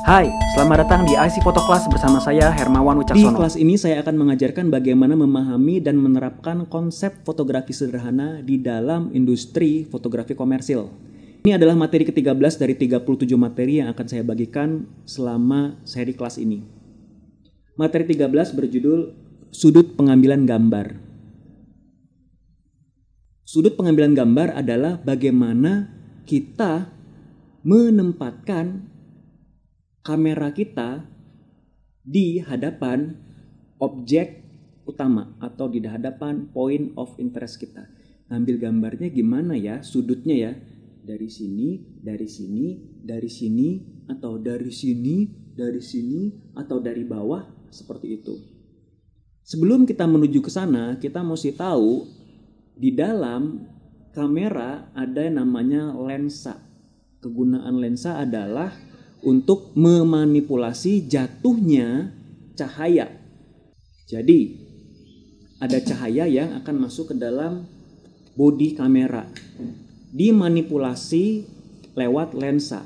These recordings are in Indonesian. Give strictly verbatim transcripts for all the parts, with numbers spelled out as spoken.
Hai, selamat datang di I C Photo Class bersama saya Hermawan Di Wicaksono. kelas ini saya akan mengajarkan bagaimana memahami dan menerapkan konsep fotografi sederhana di dalam industri fotografi komersil. Ini adalah materi ketiga belas dari tiga puluh tujuh materi yang akan saya bagikan selama seri kelas ini. Materi tiga belas berjudul Sudut Pengambilan Gambar. Sudut pengambilan gambar adalah bagaimana kita menempatkan kamera kita di hadapan objek utama atau di hadapan point of interest kita. Ngambil gambarnya gimana ya, sudutnya ya, dari sini, dari sini, dari sini, atau dari sini, dari sini, atau dari bawah, seperti itu. Sebelum kita menuju ke sana, kita mesti tahu di dalam kamera ada yang namanya lensa. Kegunaan lensa adalah untuk memanipulasi jatuhnya cahaya. Jadi, ada cahaya yang akan masuk ke dalam bodi kamera. Dimanipulasi lewat lensa.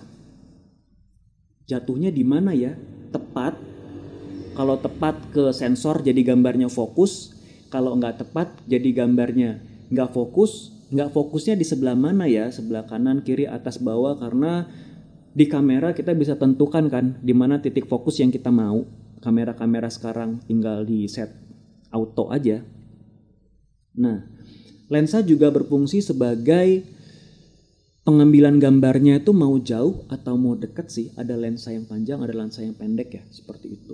Jatuhnya di mana ya? Tepat. Kalau tepat ke sensor jadi gambarnya fokus. Kalau nggak tepat jadi gambarnya nggak fokus. Nggak fokusnya di sebelah mana ya? Sebelah kanan, kiri, atas, bawah. Karena di kamera kita bisa tentukan kan di mana titik fokus yang kita mau. Kamera-kamera sekarang tinggal di set auto aja. Nah, lensa juga berfungsi sebagai pengambilan gambarnya itu mau jauh atau mau dekat sih. Ada lensa yang panjang, ada lensa yang pendek ya, seperti itu.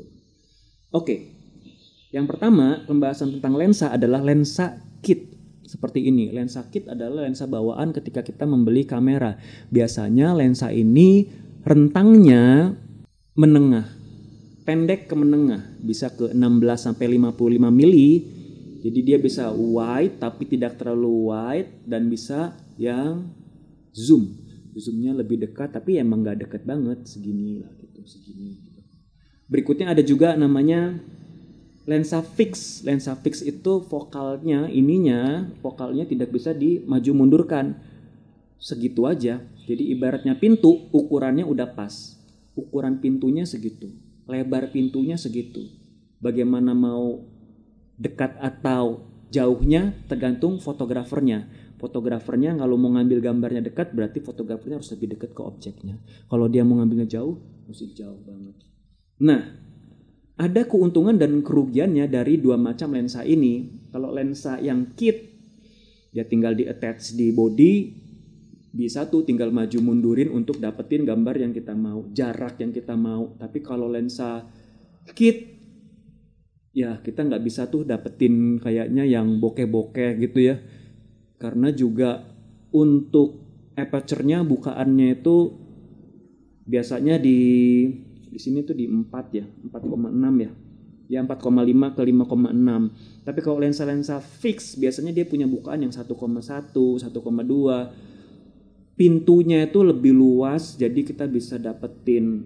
Oke, yang pertama pembahasan tentang lensa adalah lensa kit. Seperti ini, lensa kit adalah lensa bawaan ketika kita membeli kamera. Biasanya lensa ini rentangnya menengah, pendek ke menengah, bisa ke enam belas sampai lima puluh lima mili. Jadi dia bisa wide tapi tidak terlalu wide dan bisa yang zoom. Zoomnya lebih dekat tapi emang nggak dekat banget, segini lah gitu, segini. Gitu. Berikutnya ada juga namanya lensa fix. Lensa fix itu fokalnya, ininya, fokalnya tidak bisa dimaju mundurkan. Segitu aja. Jadi ibaratnya pintu, ukurannya udah pas. Ukuran pintunya segitu. Lebar pintunya segitu. Bagaimana mau dekat atau jauhnya tergantung fotografernya. Fotografernya kalau mau ngambil gambarnya dekat, berarti fotografernya harus lebih dekat ke objeknya. Kalau dia mau ngambilnya jauh, mesti jauh banget. Nah, ada keuntungan dan kerugiannya dari dua macam lensa ini. Kalau lensa yang kit, dia tinggal di attach di body, bisa tuh tinggal maju mundurin untuk dapetin gambar yang kita mau, jarak yang kita mau. Tapi kalau lensa kit, ya kita nggak bisa tuh dapetin kayaknya yang bokeh-bokeh gitu ya. Karena juga untuk aperture-nya, bukaannya itu biasanya di Di sini tuh di empat ya, empat koma enam ya. Ya empat koma lima ke lima koma enam. Tapi kalau lensa-lensa fix biasanya dia punya bukaan yang satu koma satu, satu koma dua. Pintunya itu lebih luas, jadi kita bisa dapetin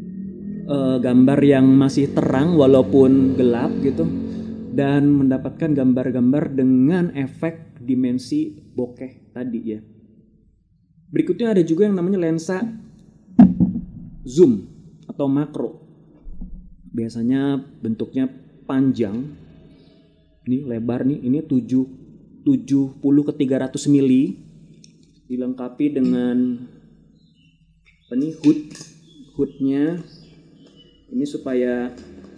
uh, gambar yang masih terang walaupun gelap gitu. Dan mendapatkan gambar-gambar dengan efek dimensi bokeh tadi ya. Berikutnya ada juga yang namanya lensa zoom atau makro. Biasanya bentuknya panjang. Ini lebar nih, ini tujuh, tujuh puluh ke tiga ratus mili. Dilengkapi dengan apa nih, hood. Hoodnya ini supaya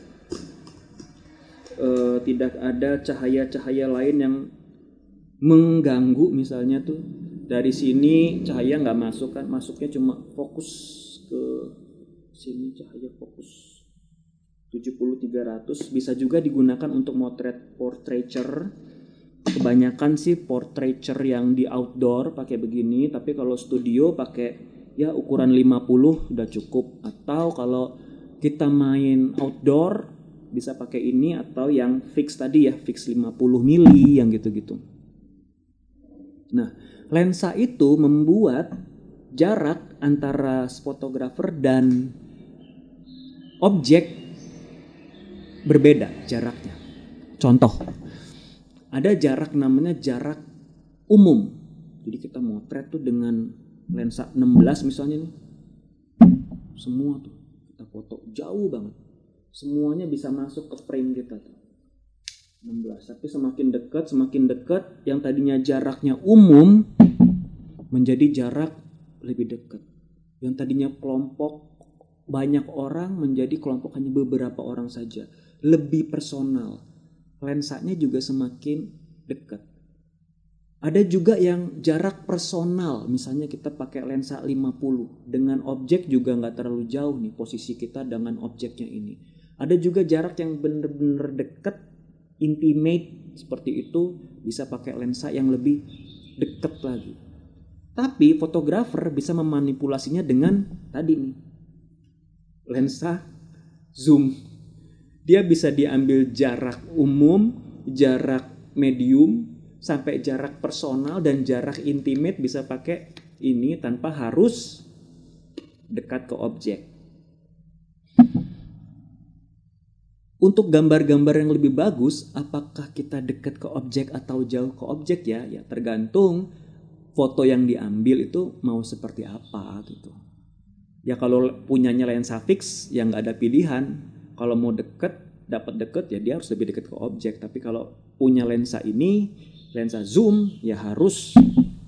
uh, tidak ada cahaya-cahaya lain yang mengganggu. Misalnya tuh dari sini cahaya nggak masuk kan, masuknya cuma fokus ke sini, cahaya fokus tujuh puluh tiga ratus. Bisa juga digunakan untuk motret portraiture. Kebanyakan sih portraiture yang di outdoor pakai begini, tapi kalau studio pakai ya ukuran lima puluh udah cukup. Atau kalau kita main outdoor bisa pakai ini atau yang fix tadi ya, fix lima puluh mili yang gitu-gitu. Nah, lensa itu membuat jarak antara fotografer dan objek berbeda jaraknya. Contoh, ada jarak namanya jarak umum. Jadi kita motret tuh dengan lensa enam belas misalnya nih. Semua tuh Kita foto jauh banget. Semuanya bisa masuk ke frame kita tuh. enam belas. Tapi semakin dekat, semakin dekat, yang tadinya jaraknya umum menjadi jarak lebih dekat. Yang tadinya kelompok banyak orang menjadi kelompok hanya beberapa orang saja. Lebih personal. Lensanya juga semakin dekat. Ada juga yang jarak personal, misalnya kita pakai lensa lima puluh, dengan objek juga nggak terlalu jauh nih posisi kita dengan objeknya ini. Ada juga jarak yang bener-bener dekat, intimate seperti itu, bisa pakai lensa yang lebih dekat lagi. Tapi fotografer bisa memanipulasinya dengan tadi nih, lensa zoom. Dia bisa diambil jarak umum, jarak medium, sampai jarak personal dan jarak intimate bisa pakai ini tanpa harus dekat ke objek. Untuk gambar-gambar yang lebih bagus, apakah kita dekat ke objek atau jauh ke objek ya? Ya tergantung foto yang diambil itu mau seperti apa gitu. Ya kalau punyanya lensa fix ya nggak ada pilihan. Kalau mau deket, dapat deket ya dia harus lebih dekat ke objek. Tapi kalau punya lensa ini, lensa zoom ya harus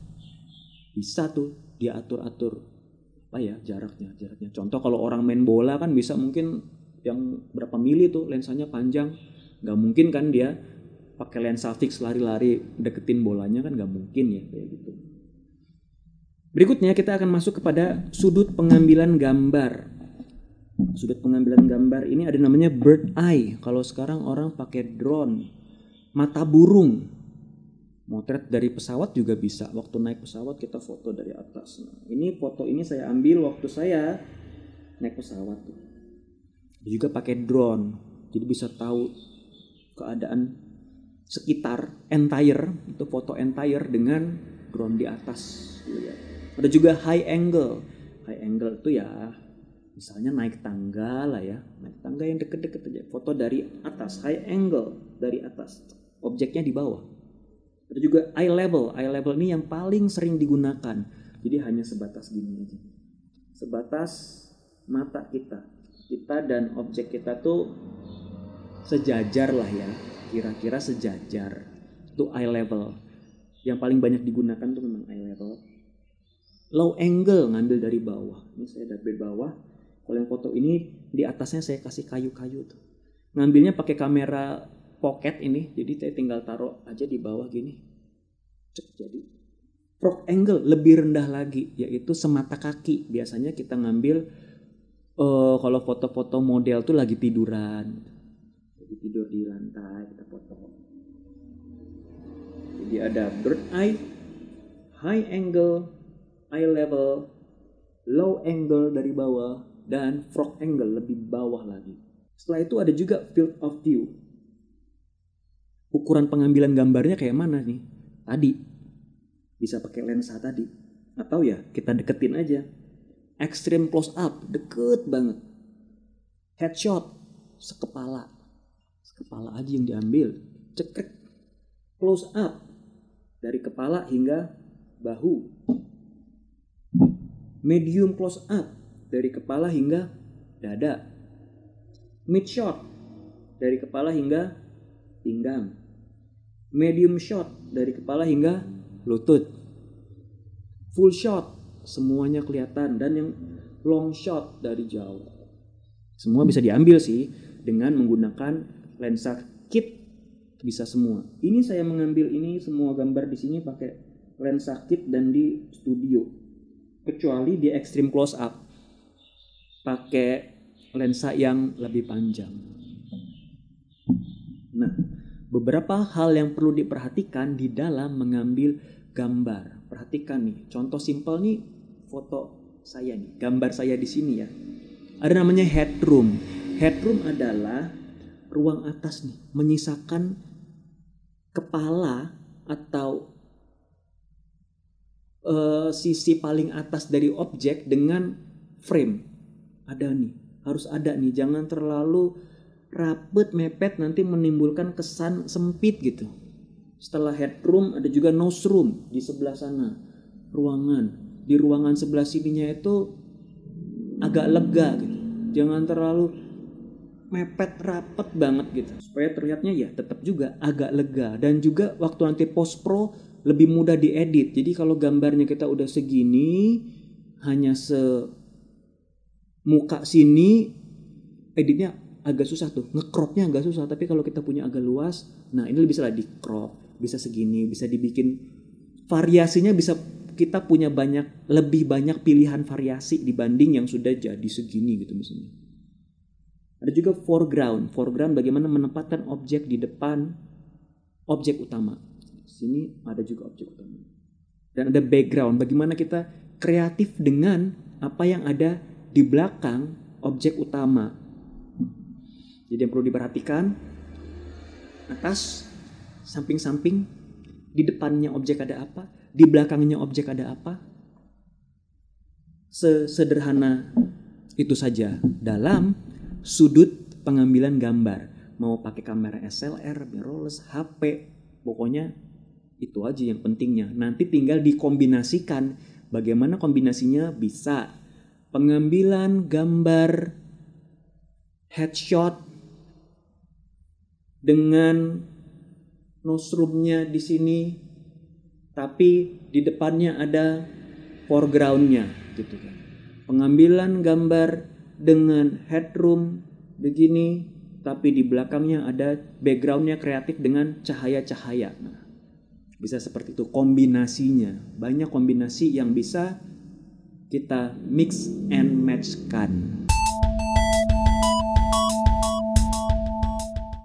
bisa tuh dia atur-atur apa ya jaraknya jaraknya. Contoh kalau orang main bola kan bisa mungkin yang berapa mili tuh lensanya panjang, nggak mungkin kan dia pakai lensa fix lari-lari deketin bolanya kan nggak mungkin ya kayak gitu. Berikutnya kita akan masuk kepada sudut pengambilan gambar. Sudut pengambilan gambar ini ada namanya bird eye. Kalau sekarang orang pakai drone, mata burung. Motret dari pesawat juga bisa. Waktu naik pesawat kita foto dari atas. Nah, ini foto ini saya ambil waktu saya naik pesawat. Juga pakai drone. Jadi bisa tahu keadaan sekitar entire. Itu foto entire dengan drone di atas. Ada juga high angle. High angle itu ya misalnya naik tangga lah ya. Naik tangga yang deket-deket aja. Foto dari atas. High angle dari atas. Objeknya di bawah. Ada juga eye level. Eye level ini yang paling sering digunakan. Jadi hanya sebatas gini aja. Sebatas mata kita. Kita dan objek kita tuh sejajar lah ya. Kira-kira sejajar. Itu eye level. Yang paling banyak digunakan tuh memang eye level. Low angle ngambil dari bawah. Ini saya dari bawah. Kalau yang foto ini di atasnya saya kasih kayu-kayu tuh. Ngambilnya pakai kamera pocket ini, jadi saya tinggal taruh aja di bawah gini. Cek jadi. Frog angle lebih rendah lagi, yaitu semata kaki. Biasanya kita ngambil uh, kalau foto-foto model tuh lagi tiduran, lagi tidur di lantai kita foto. Jadi ada bird eye, high angle, eye level, low angle dari bawah, dan frog angle lebih bawah lagi. Setelah itu ada juga field of view. Ukuran pengambilan gambarnya kayak mana nih? Tadi bisa pakai lensa tadi, atau ya kita deketin aja. Extreme close up, deket banget. Headshot, sekepala, sekepala aja yang diambil. Cekrek, close up dari kepala hingga bahu. Medium close up dari kepala hingga dada. Mid shot dari kepala hingga pinggang. Medium shot dari kepala hingga lutut. Full shot semuanya kelihatan, dan yang long shot dari jauh. Semua bisa diambil sih dengan menggunakan lensa kit, bisa semua. Ini saya mengambil ini semua gambar di sini pakai lensa kit dan di studio. Kecuali di extreme close up pakai lensa yang lebih panjang. Nah, beberapa hal yang perlu diperhatikan di dalam mengambil gambar. Perhatikan nih, contoh simpel nih foto saya nih, gambar saya di sini ya. Ada namanya headroom. Headroom adalah ruang atas nih, menyisakan kepala atau uh, sisi paling atas dari objek dengan frame. Ada nih, harus ada nih, jangan terlalu rapet, mepet, nanti menimbulkan kesan sempit gitu. Setelah headroom ada juga nose room di sebelah sana, ruangan. Di ruangan sebelah sininya itu agak lega gitu. Jangan terlalu mepet rapet banget gitu. Supaya terlihatnya ya tetap juga agak lega. Dan juga waktu nanti post pro lebih mudah diedit. Jadi kalau gambarnya kita udah segini, hanya se muka sini, editnya agak susah tuh. Ngecropnya agak susah. Tapi kalau kita punya agak luas, nah ini bisa lah di crop, bisa segini, bisa dibikin variasinya, bisa kita punya banyak, lebih banyak pilihan variasi dibanding yang sudah jadi segini gitu misalnya. Ada juga foreground. Foreground bagaimana menempatkan objek di depan objek utama. Sini ada juga objek utama. Dan ada background. Bagaimana kita kreatif dengan apa yang ada di belakang objek utama. Jadi yang perlu diperhatikan, atas, samping-samping, di depannya objek ada apa, di belakangnya objek ada apa. Sesederhana itu saja dalam sudut pengambilan gambar. Mau pakai kamera S L R, mirrorless, H P, pokoknya itu aja yang pentingnya. Nanti tinggal dikombinasikan. Bagaimana kombinasinya? Bisa pengambilan gambar headshot dengan nostrumnya di sini, tapi di depannya ada foregroundnya, gitu kan. Pengambilan gambar dengan headroom begini, tapi di belakangnya ada backgroundnya kreatif dengan cahaya-cahaya. Nah, bisa seperti itu kombinasinya. Banyak kombinasi yang bisa kita mix and match kan.